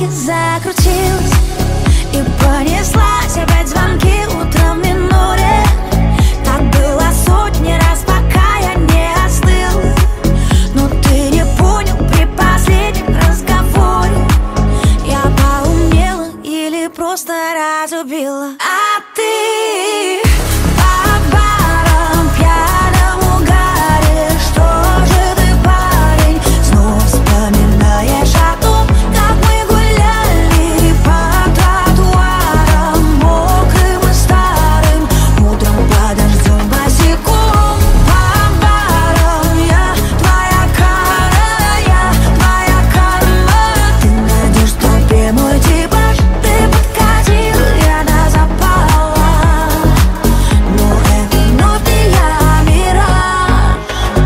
закрутилась и понеслась опять звонки утром в миноре. Так было сотни раз, пока я не остыл. Но ты не понял при последнем разговоре. Я поумнела или просто разубила. А ты по барам пьяном угаре. Что же ты, парень, снова вспоминаешь о том, как мы гуляли по тротуарам мокрым и старым, утром под дождем босиком. По барам я твоя кара, я твоя карма. Ты найдешь в толпе мой типаж. Ты подкатил, я до запала. Но это вновь не я, мираж.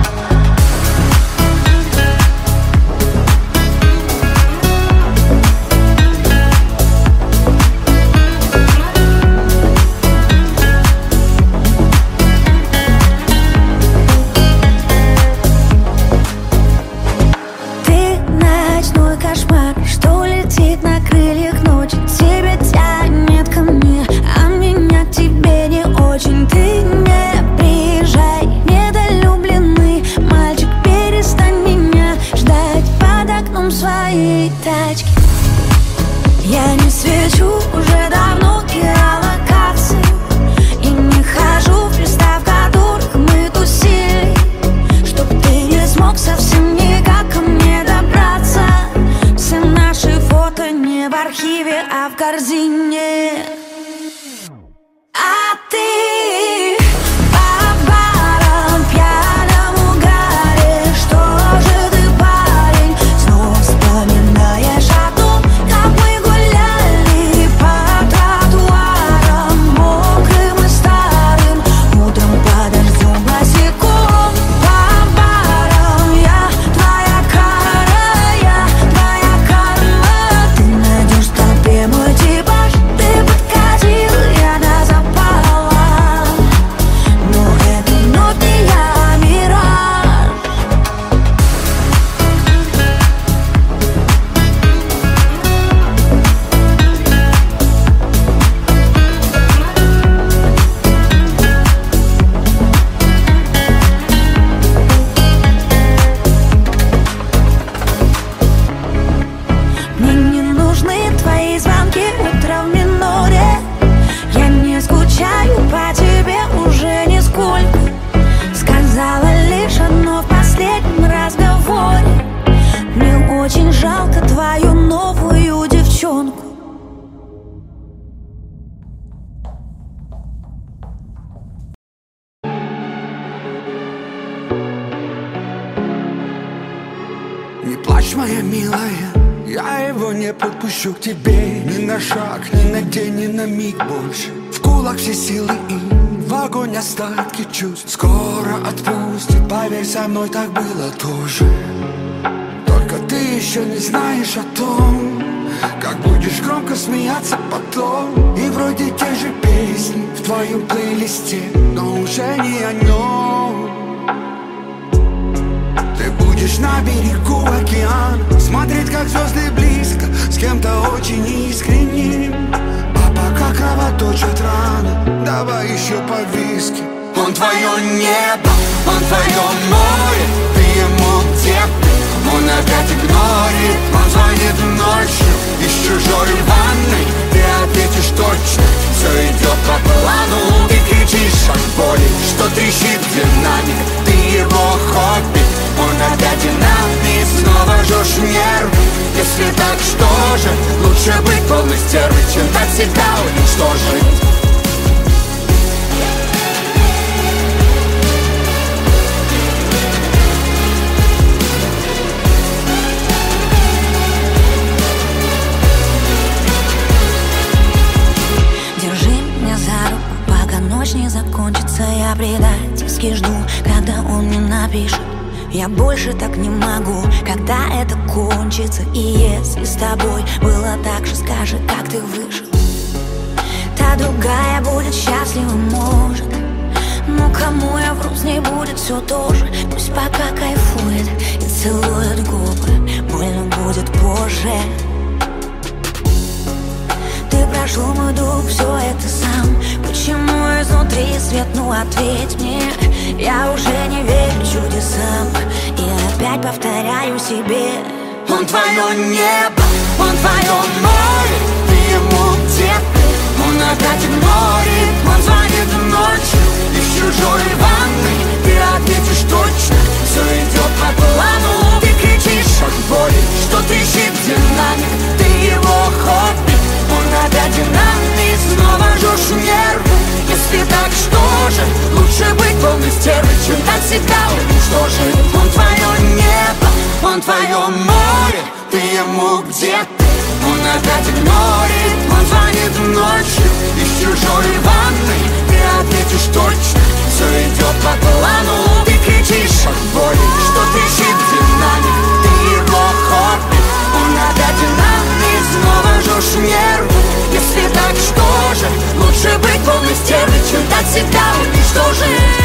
Ты ночной кошмар, что летит на крыльях ночи. Тебя тянет ко мне, а меня к тебе не очень. Ты не приезжай, недолюбленный мальчик, перестань меня ждать под окном своей тачки. Я не свечу уже давно геолокации и не хожу в места, в которых мы тусили, чтоб ты не смог совсем никак ко мне добраться. Все наши фото не в архиве, а в корзине. А ты по барам пьяном угаре. Что же ты, парень, снова вспоминаешь о том, как мы гуляли по тротуарам мокрым и старым, утром под дождем босиком. По барам я твоя кара, я твоя карма. Ты найдешь в толпе мой типаж. Ты подкатил, я до запала. Но это вновь не я, мираж. Мне не нужны твои звонки утром в миноре. Я не скучаю по тебе уже нисколько. Сказала лишь одно в последнем разговоре: мне очень жалко твою новую девчонку. Не плачь, моя милая, я его не подпущу к тебе ни на шаг, ни на день, ни на миг больше. В кулак все силы и в огонь остатки чувств. Скоро отпустит, поверь, со мной так было тоже. Только ты еще не знаешь о том, как будешь громко смеяться потом. И вроде те же песни в твоем плейлисте, но уже не о нем. Ты будешь на берегу океана, смотреть, как звезды близко, с кем-то очень искренним. А пока кровоточат раны, давай еще по виски. Он твое небо, он твое море, ты ему где ты? Он опять игнорит, он звонит ночью из чужой ванной. Ты ответишь точно, все идет по плану. Ты кричишь от боли, что трещит динамик. Ты его хобби, он опять динамит. Снова жжешь нервы, если так, что же? Лучше быть полной стервой, чем так себя уничтожить. Ночь не закончится, я предательски жду, когда он мне напишет: я больше так не могу, когда это кончится. И если с тобой было так же, скажи, как ты выжил. Та другая будет счастлива, может, но кому я вру, с ней будет все то же. Пусть пока кайфует и целует губы, больно будет позже. все это сам? Почему изнутри свет, ну ответь мне. Я уже не верю чудесам и опять повторяю себе: он твое небо, он твое море, ты ему где ты? Он опять игнорит, он звонит ночью из чужой ванны. Ты ответишь точно, все идет по плану. Ты кричишь от боли, что трещит динамик. Ты его хобби, он опять динамик. Снова жжешь нервы, если так, что же? Лучше быть полной стервой, чем так себя уничтожить. Он твое небо, он твое море, ты ему где ты? Он опять игнорит, он звонит ночью из чужой ванны. Ты ответишь точно, все идет по плану. Ты кричишь от боли, что трещит динамик. Ты его хобби, он опять динамик. Снова жжешь нервы, если так, что же? Лучше быть полной стервой, чем так себя уничтожить.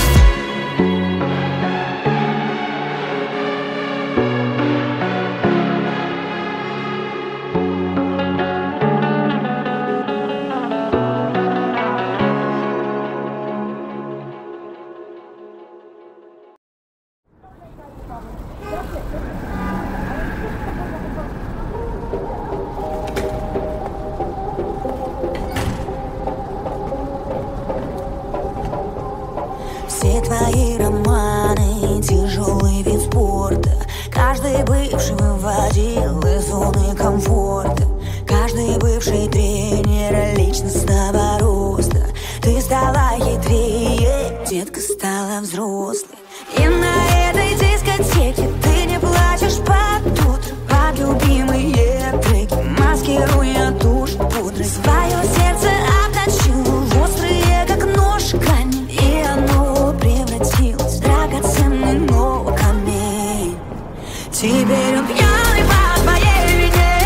Все твои романы, тяжелый вид спорта. Каждый бывший выводил из зоны комфорта. Каждый бывший тренер личностного роста. Ты стала хитрее, детка стала взрослой. И на этой дискотеке ты не плачешь под утро, под любимые треки, маскируя тушь пудрой. Свое сердце обточил в острые, как нож, камень, и оно превратилось в драгоценный, но камень. Теперь он пьяный по твоей вине.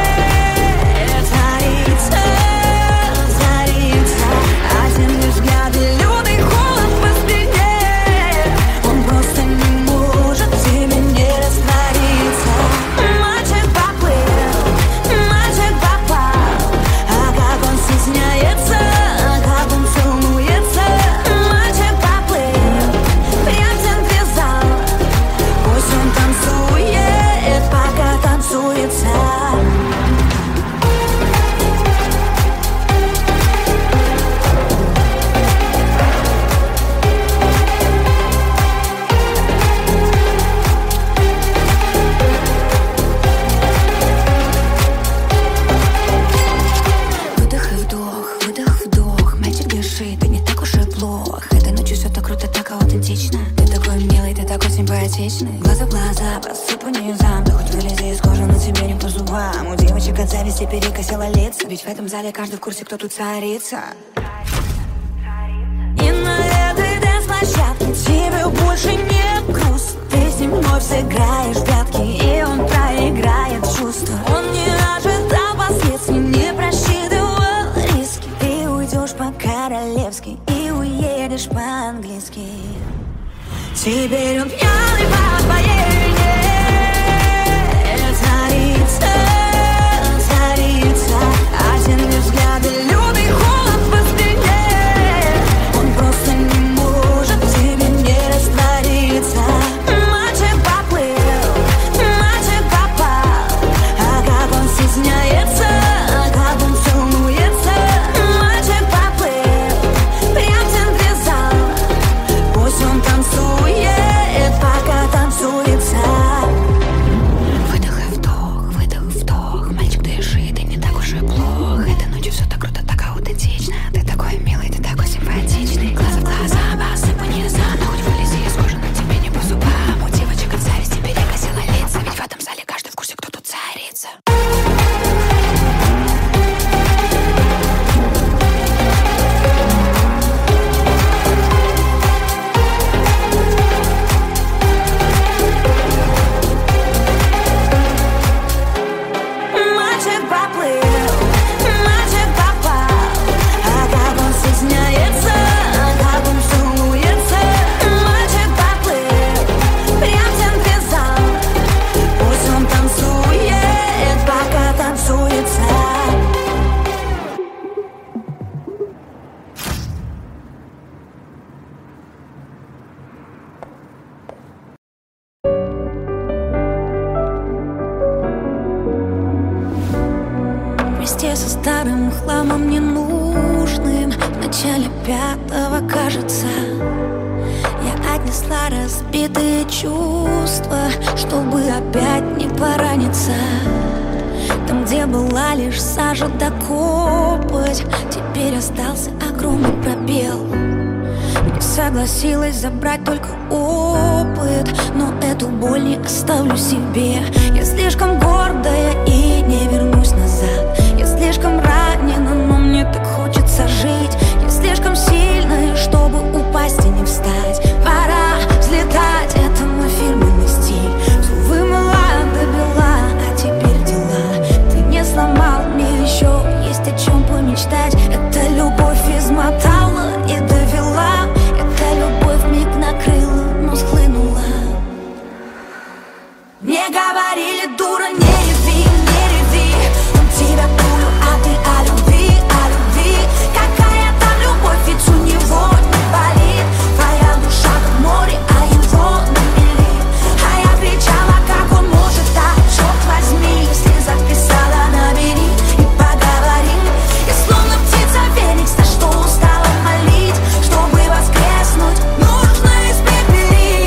Царица, царица, один лишь взгляд и лютый холод по спине. Он просто не может в тебе не раствориться. Мальчик поплыл, мальчик попал, а как он стесняется, как он целуется. Мальчик поплыл, прям в центре зала. Пусть он танцует, пока танцуется. Выдох и вдох, выдох, вдох. Мальчик дышит, ты не так уж и плох. Этой ночью все так круто, так аутентично. Ты такой милый, ты такой симпатичный. Глаза в глаза, посыпу низам. Ты хоть вылези из кожи, но тебе не по зубам. У девочек от зависти перекосило лица. Ведь в этом зале каждый в курсе, кто тут царица. И на этой дэнс-площадке тебе больше не грустно. Ты с ним вновь сыграешь в прятки, и он проиграет чувства. Он не ожидал последствий, не просчитывал риски. Ты уйдешь по-королевски и уедешь по-английски. Теперь он пьяный по твоей вине. Царица, царица, один лишь взгляд и лютый холод по спине. Он просто не может в тебе не раствориться. Мальчик поплыл, мальчик попал, а как он стесняется, как он целуется. Мальчик поплыл, прям в центре зала. Пусть он танцует, пока танцует. вместе со старым хламом ненужным. В начале 5-го, кажется, я отнесла разбитые чувства, чтобы опять не пораниться. Там, где была лишь сажа да копоть, теперь остался огромный пробел. Не согласилась забрать только опыт, но эту боль не оставлю себе. Я слишком гордая и не вернусь назад. Я слишком ранена, но мне так хочется жить. Я слишком сильная, чтобы упасть и не встать. Пора взлетать, это мой фирменный стиль. Все вымыла до бела, а теперь дела. Ты не сломал, мне еще есть о чем помечтать. Это любовь измотала и довела. Это любовь вмиг накрыла, но схлынула. Мне говорили, дура, не реви, не реви. Он тебя пулю, а ты о любви, о любви. Какая там любовь, ведь у него не болит. Твоя душа как море, а его на мели. А я кричала, как он может так, черт возьми. Если записала, набери и поговорим. Я словно птица Феникс, на что устала молить. Чтобы воскреснуть, нужно испепелить.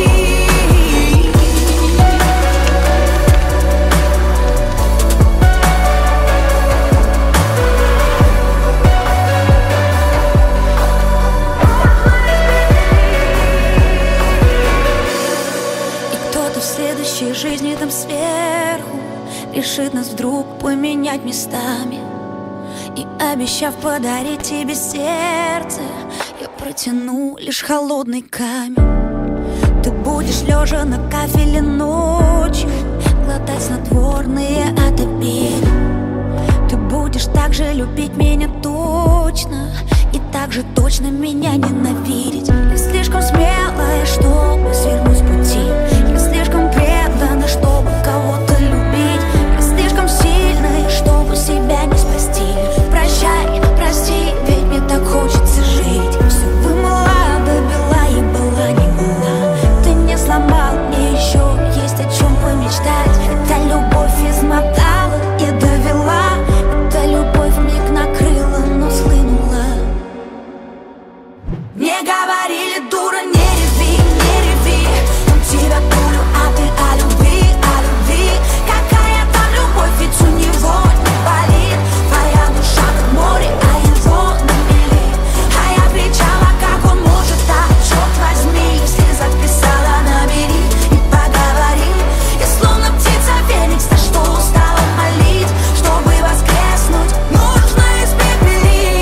И кто-то в следующей жизни там сверху решит нас вдруг поменять местами. И обещав подарить тебе сердце, я протяну лишь холодный камень. Ты будешь лежа на кафеле ночью глотать снотворные от обиды. Ты будешь так же любить меня точно и так же точно меня ненавидеть. Я слишком смелая, чтобы свернуть с пути. Я слишком предана, чтобы кого-то любить. Я слишком сильная, чтобы себя не спасти. Прощай, прости, ведь мне так хочется жить. Все вымыла до бела и была не была. Ты не сломал, мне еще есть о чем помечтать. Эта любовь измотала и довела. Эта любовь вмиг накрыла, но схлынула. Мне говорили, дура, не реви, не реви. Он тебя пулю, а ты о любви, о любви. Какая там любовь, ведь у него не болит. Твоя душа как море, а его на мели. А я кричала, как он может так, черт возьми. Если записала, набери и поговорим. Я словно птица Феникс, на что устала молить. Чтобы воскреснуть, нужно испепелить.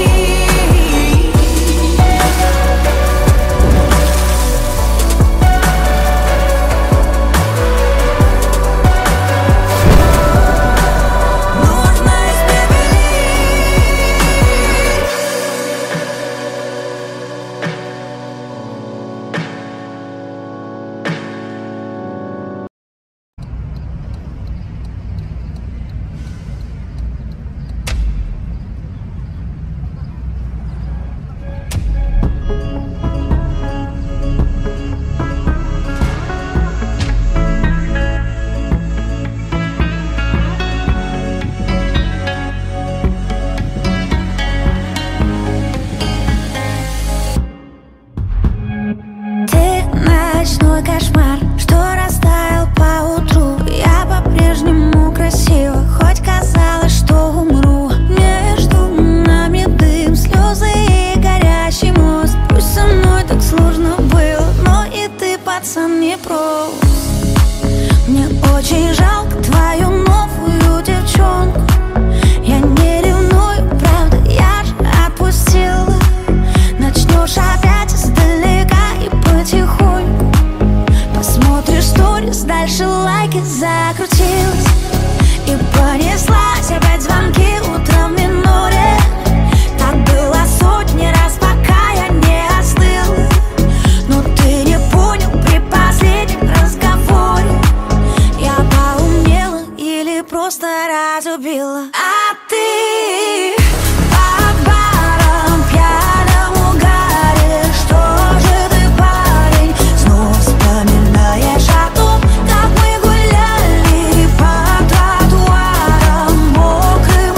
Кошмар, что растаял поутру. Я по-прежнему красива, хоть казалось, что умру. Между нами дым, слезы и горящий мост. Пусть со мной так сложно было, но и ты, пацан, не прост. Мне очень жалко твою новую девчонку. Я не ревную, правда, я же отпустила. Начнешь опять издалека и потихоньку. Смотришь сторис, дальше лайки, закрутилась и понеслась опять звонки утром в миноре. Так было сотни раз, пока я не остыла. Но ты не понял при последнем разговоре. Я поумнела или просто разубила. А ты по барам пьяном угаре. Что же ты, парень, снова вспоминаешь о том, как мы гуляли по тротуарам мокрым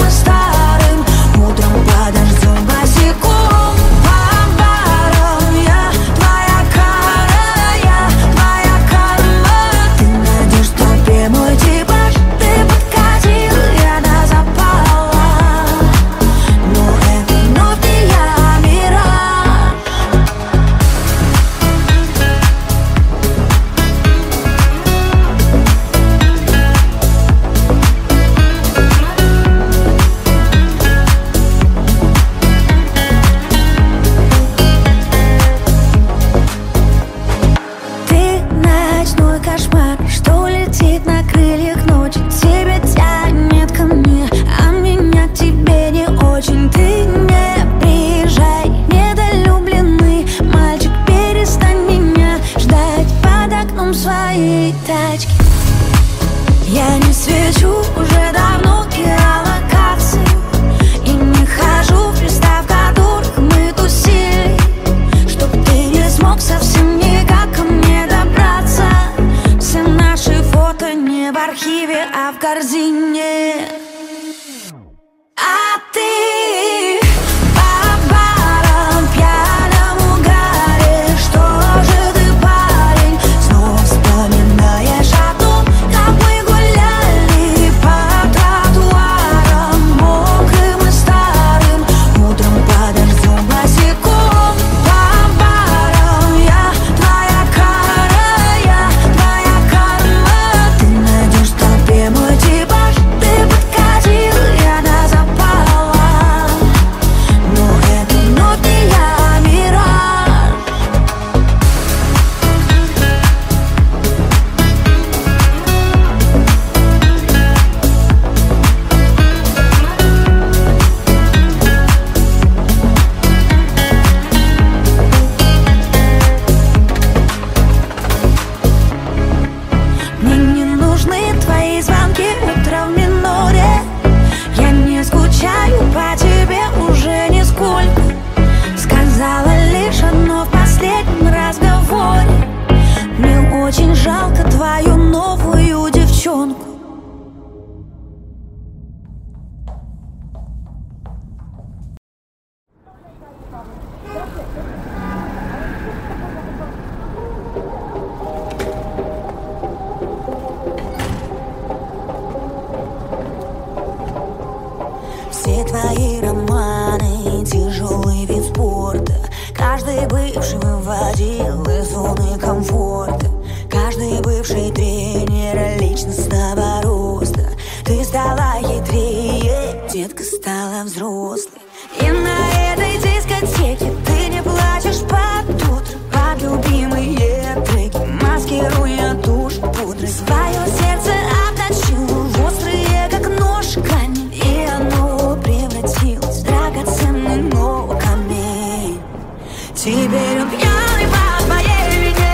все твои романы, тяжелый вид спорта. Каждый бывший выводил из зоны комфорта. Каждый бывший тренер личностного роста. Ты стала хитрее, детка стала взрослой. И на этой дискотеке ты не плачешь под утро, под любимые треки, маскируя тушь пудрой. Свое сердце обточил в острые, как нож, камень, и оно превратилось в драгоценный, но камень. Теперь он пьяный по твоей вине.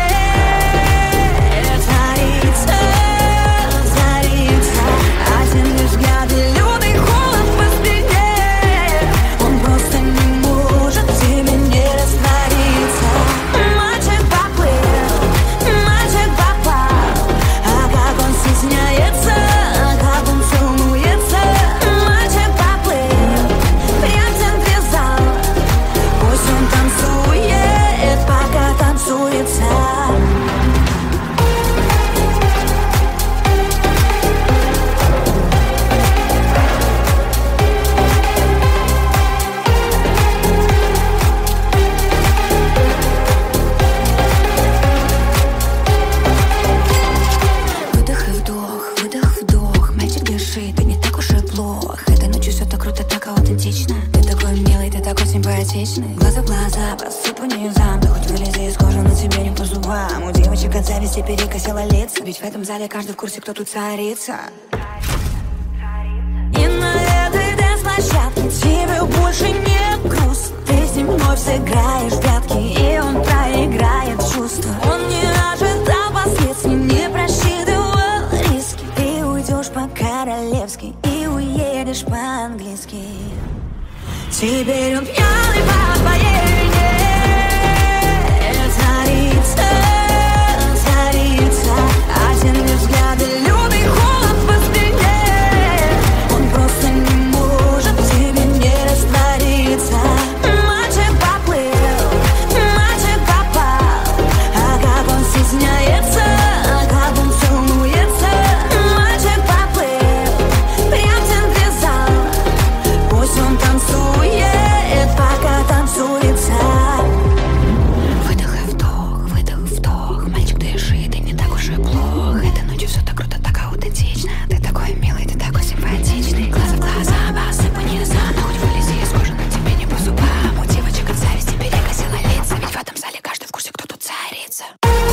Царица, царица, один лишь взгляд и лютый холод по спине. Он просто не может в тебе не раствориться. Мальчик поплыл, мальчик попал, а как он стесняется, а как он целуется. Мальчик поплыл, прям в центре зала. Пусть он танцует, пока танцуется. Выдох и вдох, выдох, вдох. Мальчик, дыши, ты не так уж и плох. Этой ночью все так круто, так аутентично. Ты такой милый, ты такой симпатичный. Глаза в глаза, посыпу низам. Ты хоть вылези из кожи, но тебе не по зубам. У девочек от зависти перекосило лица. Ведь в этом зале каждый в курсе, кто тут царица. И на этой дэнс-площадке тебе больше не грустно. Ты с ним вновь сыграешь в прятки, и он проиграет чувства. Он не ожидал последствий, не просчитывал риски. Ты уйдешь по-королевски и уедешь по-английски. Теперь он пьяный по твоей вине. Царица, царица, один лишь взгляд и лютый холод по спине. Он просто не может в тебе не раствориться. Мальчик поплыл, мальчик попал, а как он стесняется, а как он целуется. Мальчик поплыл, прям в центре зала. Пусть он танцует, пока танцуется. Выдох и вдох, выдох, вдох. Мальчик, дыши, ты не так уж и плох. Этой ночью все так круто, так аутентично. Ты такой милый, ты такой симпатичный. Глаза в глаза, посыпу низам. Хоть вылези из кожи, но тебе не по зубам. У девочек от зависти перекосило лица. Ведь в этом зале каждый в курсе, кто тут царица.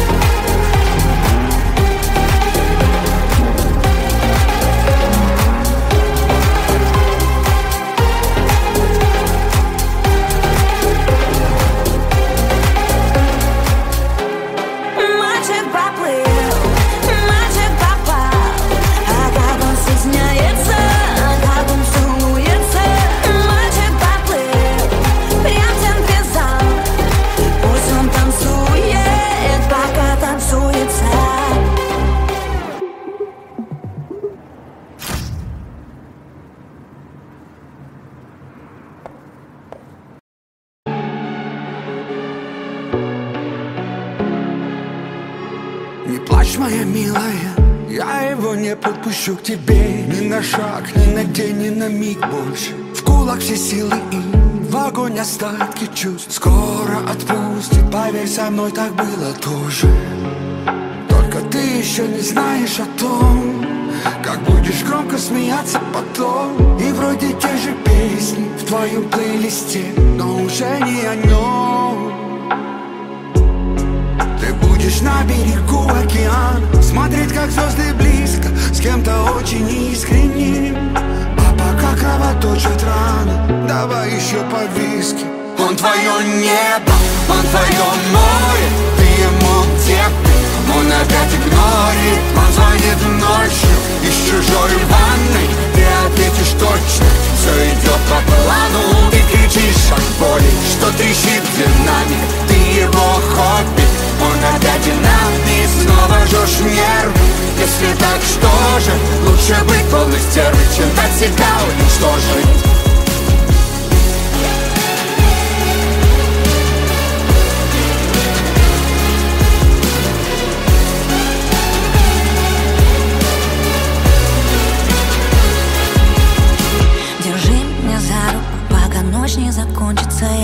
Мальчик поплыл, мальчик попал, а как он стесняется, а как он целуется. Мальчик поплыл, прям в центре зала. Пусть он танцует, пока танцуется. Не плачь, моя милая, я его не подпущу к тебе. Ни на шаг, ни на день, ни на миг больше. В кулак все силы и в огонь остатки чувств. Скоро отпустит, поверь, со мной так было тоже. Только ты еще не знаешь о том, как будешь громко смеяться потом. И вроде те же песни в твоем плейлисте, но уже не о нем. Ты будешь на берегу океана, смотреть, как звезды близко, с кем-то очень искренним. А пока кровоточит рана, давай еще по виски. Он твое небо, он твое море, ты ему где ты, он опять игнорит. Он звонит ночью из чужой ванной, ты ответишь точно, все идет по плану. Ты кричишь от боли, что трещит динамик, ты его хобби. Он опять динамик, снова жжешь нервы. Если так, что же, лучше быть полной стервой, чем дать себя уничтожить. Держи меня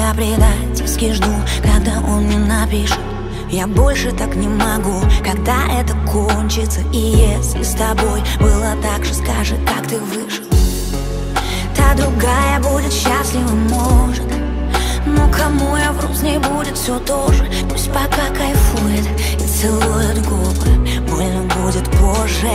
я предательски жду, когда он мне напишет: я больше так не могу, когда это кончится. И если с тобой было так же, скажи, как ты выжил. Та другая будет счастлива, может, но кому я вру, с ней будет все то же. Пусть пока кайфует и целует губы, больно будет позже.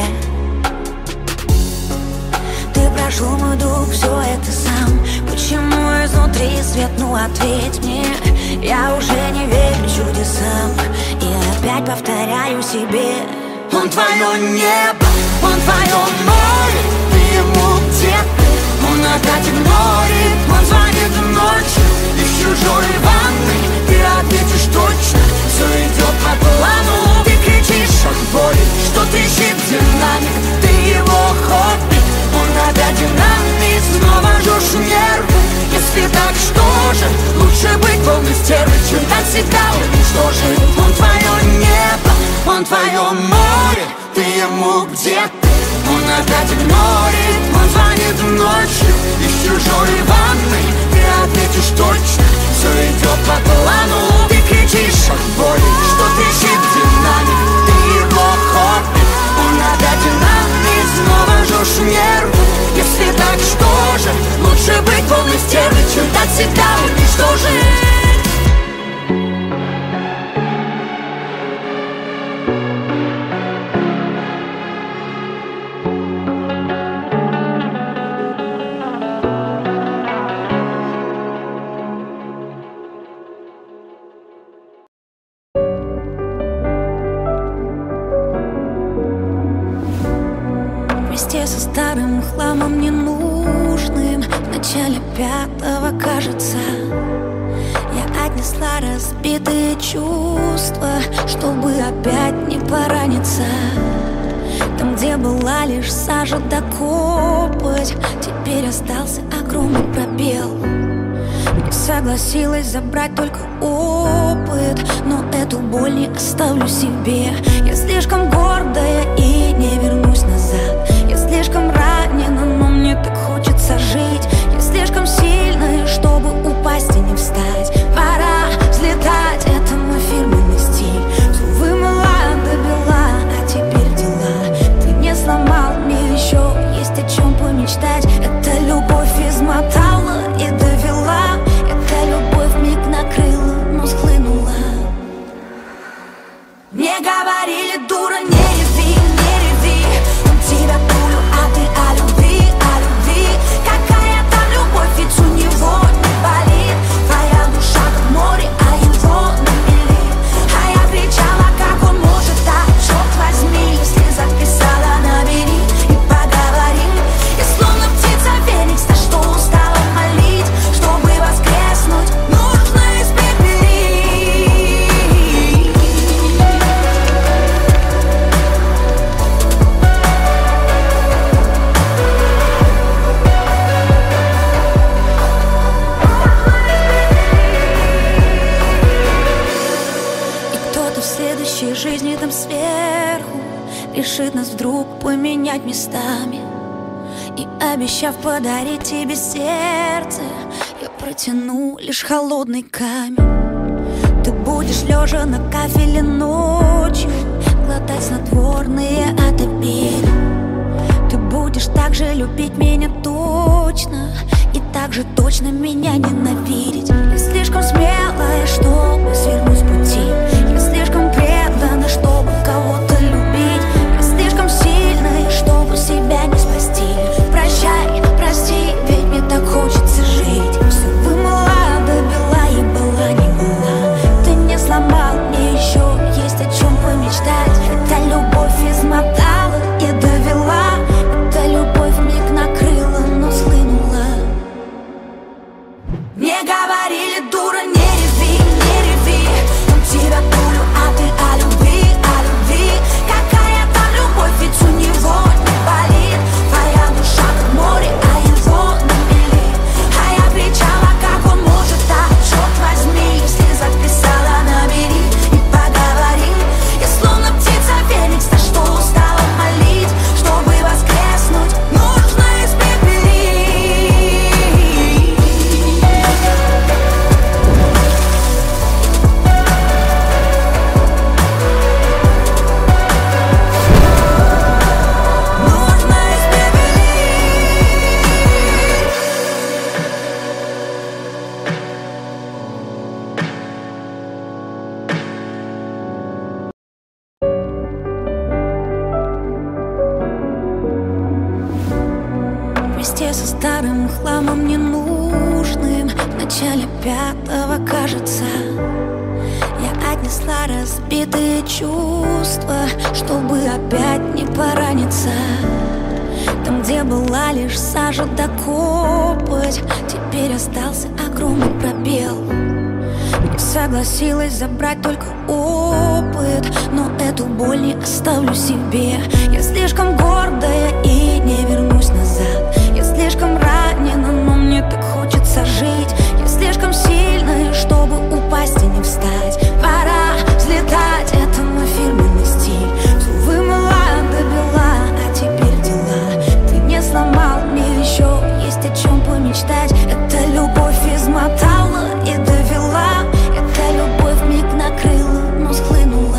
Ты прошел, мой друг, все это сам. Почему изнутри свет, ну ответь мне. Я уже не верю чудесам и опять повторяю себе: он твое небо, он твое море, ты ему где-то. Он опять игнорит, он звонит ночью и в чужой ванной. Ты ответишь точно, все идет по плану. Ты кричишь от боли, что трещит динамик, ты его хобби. Он опять динамит, снова жжешь нервы. Если так, что же? Лучше быть полной стервой, чем так себя уничтожить. Он твое небо, он твое море, ты ему где-то. Он опять игнорит, он звонит ночью и в чужой ванной. Ты ответишь точно, все идет по плану. Ты кричишь от боли, что трещит динамик, ты его хобби. Он опять динамит, снова жжешь нервы. Если так, что же? Лучше быть полной стервой, чем так себя уничтожить. Вместе со старым хламом ненужным в начале 5-го, кажется, я отнесла разбитые чувства, чтобы опять не пораниться. Там, где была лишь сажа да копоть, теперь остался огромный пробел. Не согласилась забрать только опыт, но эту боль не оставлю себе. Я слишком гордая и не вернусь назад. Я слишком ранена, но мне так хочется жить. Я слишком сильная, чтобы упасть и не встать. Пора взлетать, это мой фирменный стиль. Все вымыла до бела, а теперь дела. Ты не сломал, мне еще есть о чем помечтать. Это любовь измотала и довела. Это любовь миг накрыла, но схлынула. Мне говорили: дура, не реви, не реви. Он тебя пулю, а ты о любви, о любви. Какая там любовь, ведь у него не болит. Твоя душа как море, а его на мели. А я кричала, как он может так, черт возьми. Если записала, набери и поговори. И словно птица феникс, на что устала молить. Чтобы воскреснуть, нужно испепелить. В следующей жизни там сверху решит нас вдруг поменять местами. И обещав подарить тебе сердце, я протяну лишь холодный камень. Ты будешь лежа на кафеле ночью глотать снотворные от обиды. Ты будешь так же любить меня точно и так же точно меня ненавидеть. Я слишком смелая, чтобы свернуть с пути. Я слишком предана, чтобы кого-то любить. Я слишком сильная, чтобы себя не спасти. Прощай, прости, ведь мне так хочется жить. Все вымыла до бела и была не была. Ты не сломал, мне еще есть о чем помечтать. Эта любовь измотала и довела. Эта любовь миг накрыла, но схлынула. Не говори старым хламом ненужным. В начале 5-го, кажется, я отнесла разбитые чувства, чтобы опять не пораниться. Там, где была лишь сажа да копоть, теперь остался огромный пробел. Не согласилась забрать только опыт, но эту боль не оставлю себе. Я слишком гордая и не вернусь назад. Я слишком ранена, но мне так хочется жить. Я слишком сильная, чтобы упасть и не встать. Пора взлетать, это мой фирменный стиль. Все вымыла до бела, а теперь дела. Ты не сломал, мне еще есть о чем помечтать. Это любовь измотала и довела. Это любовь миг накрыла, но схлынула.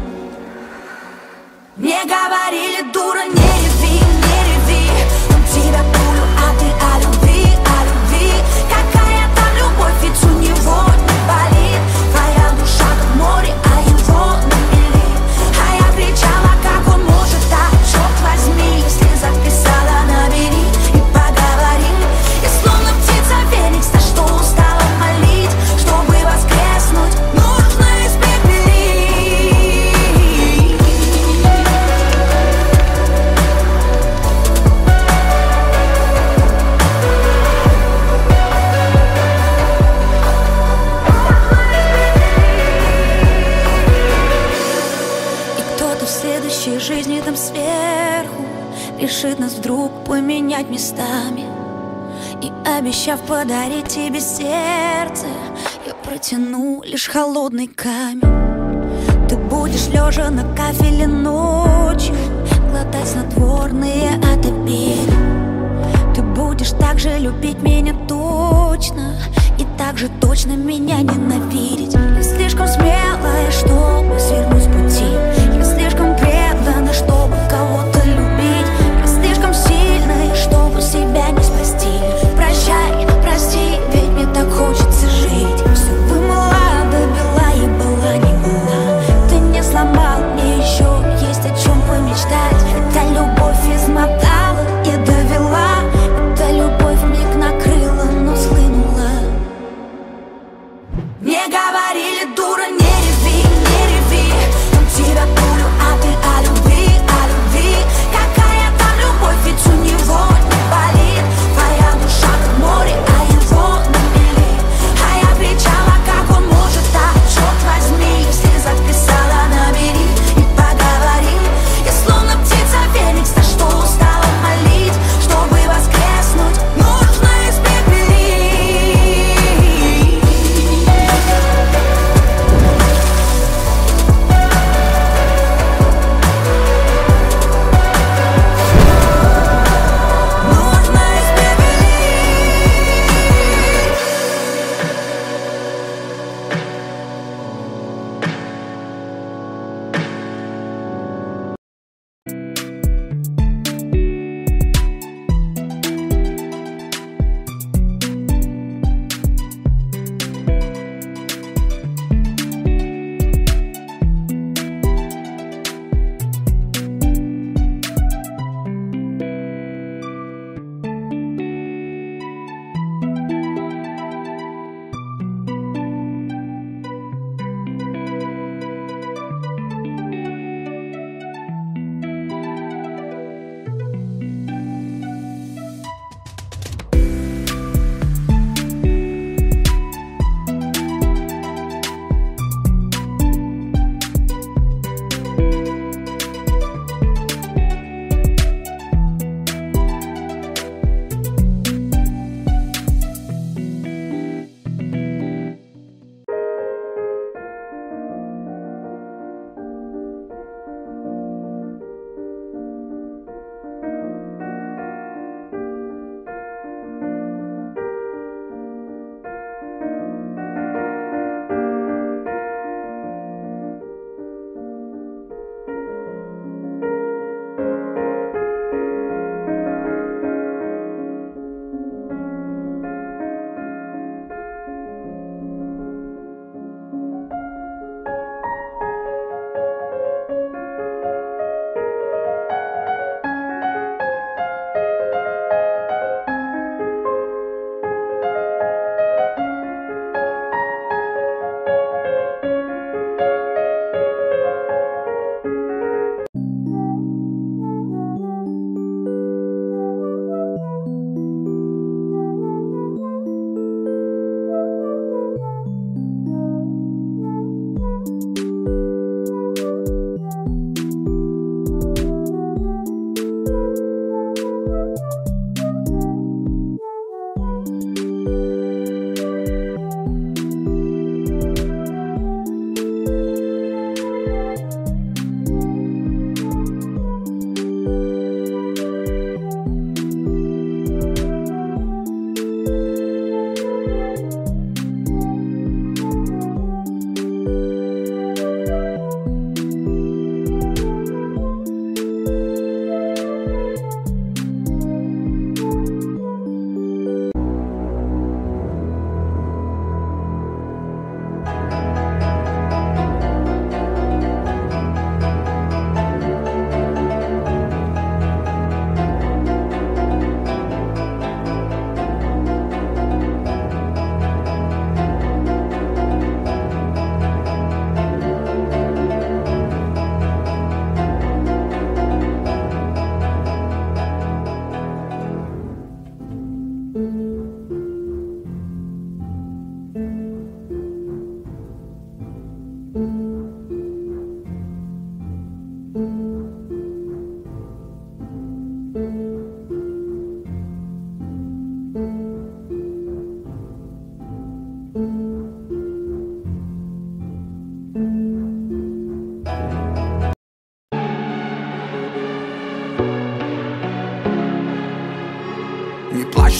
Мне говорили, дура, не реви, не реви. У тебя пулю, а ты о любви, о любви. Какая там любовь, ведь у него не болит. Твоя душа как море, а его на мели. А я кричала, как он может так, черт возьми. Если записала, набери и поговорим. И словно птица феникс, на что устала молить. Чтобы воскреснуть, нужно испепелить. И кто-то в следующей жизни там сверху решит нас вдруг поменять местами. И обещав подарить тебе сердце, я протяну лишь холодный камень. Ты будешь лежа на кафеле ночью глотать снотворные от обиды. Ты будешь так же любить меня точно и так же точно меня ненавидеть. Я слишком смелая, чтобы свернуть с пути. Я слишком предана, чтобы кого-то любить. Я слишком сильная, чтобы себя не спасти. Прощай, прости, ведь мне так хочется жить. Все вымыла до бела и была не была. Ты не сломал, мне еще есть о чем помечтать. Эта любовь измотала и довела. Эта любовь миг накрыла, но схлынула. Мне говорили, дура, не реви, не реви.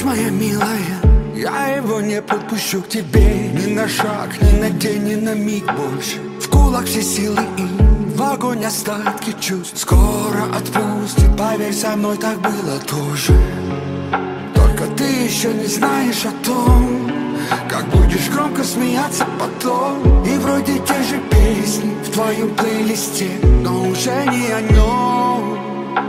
моя милая, я его не подпущу к тебе ни на шаг, ни на день, ни на миг больше. В кулак все силы и в огонь остатки чувств. Скоро отпустит, поверь, со мной так было тоже. Только ты еще не знаешь о том, как будешь громко смеяться потом. И вроде те же песни в твоем плейлисте, но уже не о нем.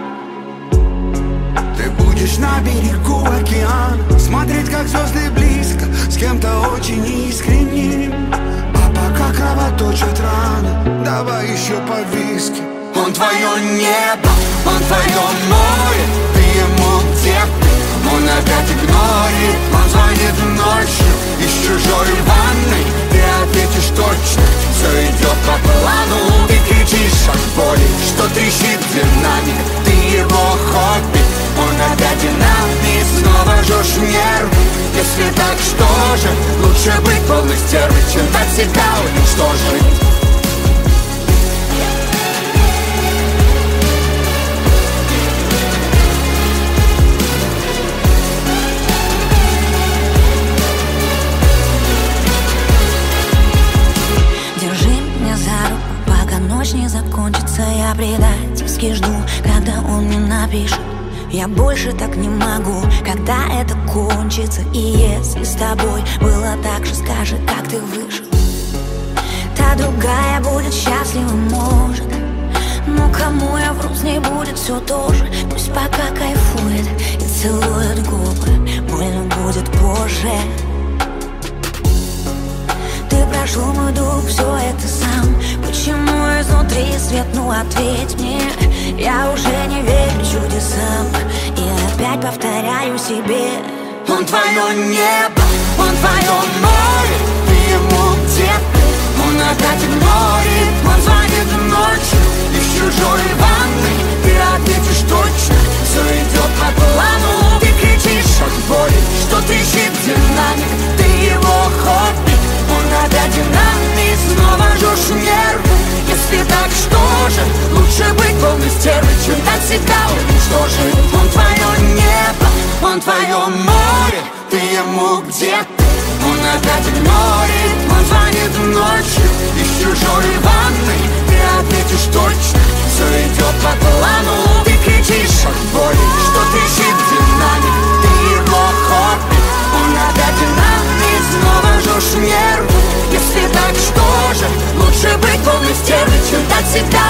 Ты будешь на берегу океана, смотреть, как звезды близко, с кем-то очень искренним. А пока кровоточат раны, давай еще по виски. Он твое небо, он твое море, ты ему где ты? Он опять игнорит, он звонит ночью из чужой ванной. Ты ответишь точно, все идет по плану. Ты кричишь от боли, что трещит динамик. Ты его хобби, он опять динамит. Снова жжешь нервы, если так, что же? Лучше быть полной стервой, чем так себя уничтожить. Ночь не закончится, я предательски жду, когда он мне напишет. Я больше так не могу, когда это кончится. И если с тобой было так же, скажи, как ты выжил. Та другая будет счастлива, может, но кому я вру, с ней будет все то же. Пусть пока кайфует и целует губы, больно будет позже. Ты прошел мой дух, все это сам. Почему изнутри свет, ну ответь мне. Я уже не верю чудесам и опять повторяю себе. Он твое небо, он твое море, ты ему где ты? Он опять игнорит, он звонит ночью из чужой ванной. Ты ответишь точно, все идет по плану. Ты кричишь от боли, что трещит динамик. Ты его хобби, он опять динамит. Снова жжешь нервы, если так, что же? Лучше быть полной стервой, чем так себя уничтожить. Он твое небо, он твое море, ты ему где ты? Он опять игнорит, он звонит ночью из чужой ванной. Ты ответишь точно, все идет по плану. Ты кричишь от боли, что трещит динамик. Ты его хобби, он опять динамит. Снова жжешь нервы, если так, что же? Лучше быть полной стервой, чем так себя